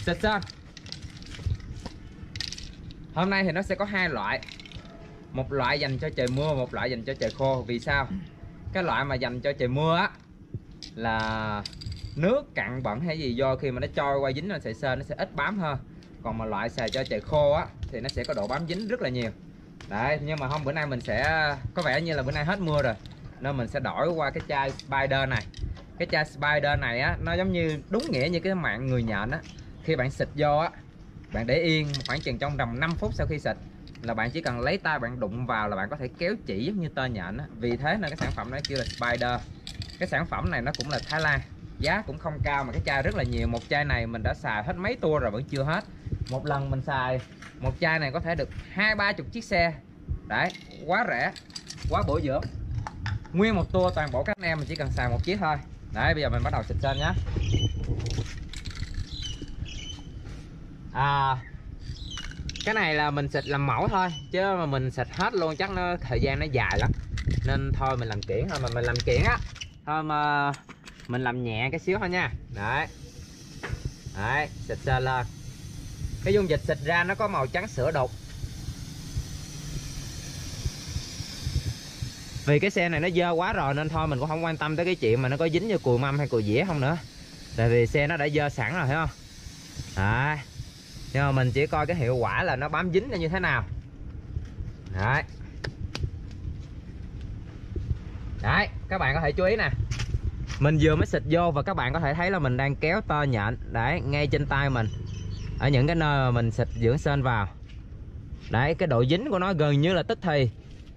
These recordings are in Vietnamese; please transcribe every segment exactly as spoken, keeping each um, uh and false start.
xịt sơn. Hôm nay thì nó sẽ có hai loại. Một loại dành cho trời mưa, một loại dành cho trời khô. Vì sao? Cái loại mà dành cho trời mưa á là nước cặn bẩn hay gì do khi mà nó trôi qua dính lên sợi sơn nó sẽ ít bám hơn. Còn mà loại xài cho trời khô á thì nó sẽ có độ bám dính rất là nhiều. Đấy, nhưng mà không, bữa nay mình sẽ có vẻ như là bữa nay hết mưa rồi nên mình sẽ đổi qua cái chai Spider này. Cái chai Spider này á nó giống như đúng nghĩa như cái mạng người nhện á. Khi bạn xịt vô á, bạn để yên khoảng chừng trong vòng năm phút sau khi xịt là bạn chỉ cần lấy tay bạn đụng vào là bạn có thể kéo chỉ giống như tơ nhện á. Vì thế nên cái sản phẩm này kêu là Spider. Cái sản phẩm này nó cũng là Thái Lan, giá cũng không cao mà cái chai rất là nhiều. Một chai này mình đã xài hết mấy tour rồi vẫn chưa hết. Một lần mình xài một chai này có thể được hai ba chục chiếc xe. Đấy, quá rẻ, quá bổ dưỡng. Nguyên một tour toàn bộ các anh em mình chỉ cần xài một chiếc thôi. Đấy, bây giờ mình bắt đầu xịt sơn nhé. À, cái này là mình xịt làm mẫu thôi chứ mà mình xịt hết luôn chắc nó thời gian nó dài lắm nên thôi mình làm kiển thôi. Mà mình làm kiển á thôi mà mình làm nhẹ cái xíu thôi nha. Đấy, đấy, xịt sơn lên. Cái dung dịch xịt ra nó có màu trắng sữa đục. Vì cái xe này nó dơ quá rồi nên thôi mình cũng không quan tâm tới cái chuyện mà nó có dính như cùi mâm hay cùi dĩa không nữa. Tại vì xe nó đã dơ sẵn rồi, thấy không? Đấy, nhưng mà mình chỉ coi cái hiệu quả là nó bám dính như thế nào. Đấy, đấy, các bạn có thể chú ý nè. Mình vừa mới xịt vô và các bạn có thể thấy là mình đang kéo tơ nhện. Đấy, ngay trên tay mình, ở những cái nơi mà mình xịt dưỡng sơn vào. Đấy, cái độ dính của nó gần như là tức thì.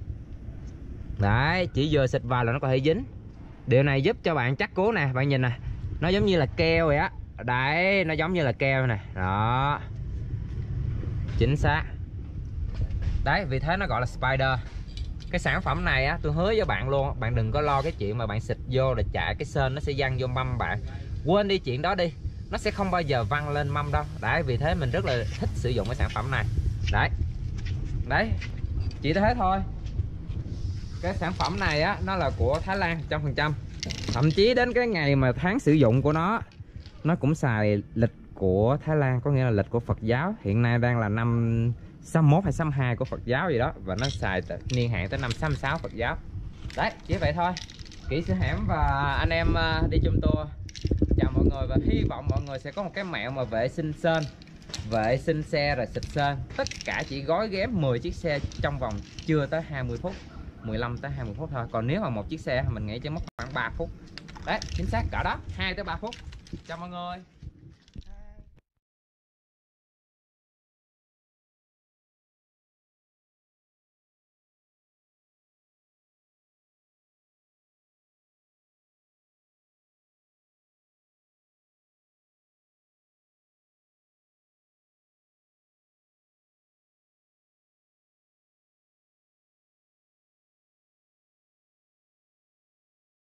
Đấy, chỉ vừa xịt vào là nó có thể dính. Điều này giúp cho bạn chắc cố nè. Bạn nhìn nè, nó giống như là keo vậy á. Đấy, nó giống như là keo nè. Đó, chính xác. Đấy, vì thế nó gọi là Spider. Cái sản phẩm này á, tôi hứa với bạn luôn, bạn đừng có lo cái chuyện mà bạn xịt vô là chạy cái sên nó sẽ văng vô mâm bạn. Quên đi chuyện đó đi, nó sẽ không bao giờ văng lên mâm đâu. Đấy, vì thế mình rất là thích sử dụng cái sản phẩm này. Đấy, đấy, chỉ thế thôi. Cái sản phẩm này á, nó là của Thái Lan một trăm phần trăm. Thậm chí đến cái ngày mà tháng sử dụng của nó, nó cũng xài lịch của Thái Lan, có nghĩa là lịch của Phật giáo. Hiện nay đang là năm sáu mốt hay sáu hai của Phật giáo gì đó. Và nó xài niên hạn tới năm sáu sáu Phật giáo. Đấy, chỉ vậy thôi. Kỹ sư Hẻm và anh em đi chung tour chào mọi người. Và hy vọng mọi người sẽ có một cái mẹo mà vệ sinh sên, vệ sinh xe rồi xịt sên. Tất cả chỉ gói ghém mười chiếc xe trong vòng chưa tới hai mươi phút, mười lăm tới hai mươi phút thôi. Còn nếu mà một chiếc xe mình nghĩ chỉ mất khoảng ba phút. Đấy, chính xác cỡ đó, hai tới ba phút. Chào mọi người.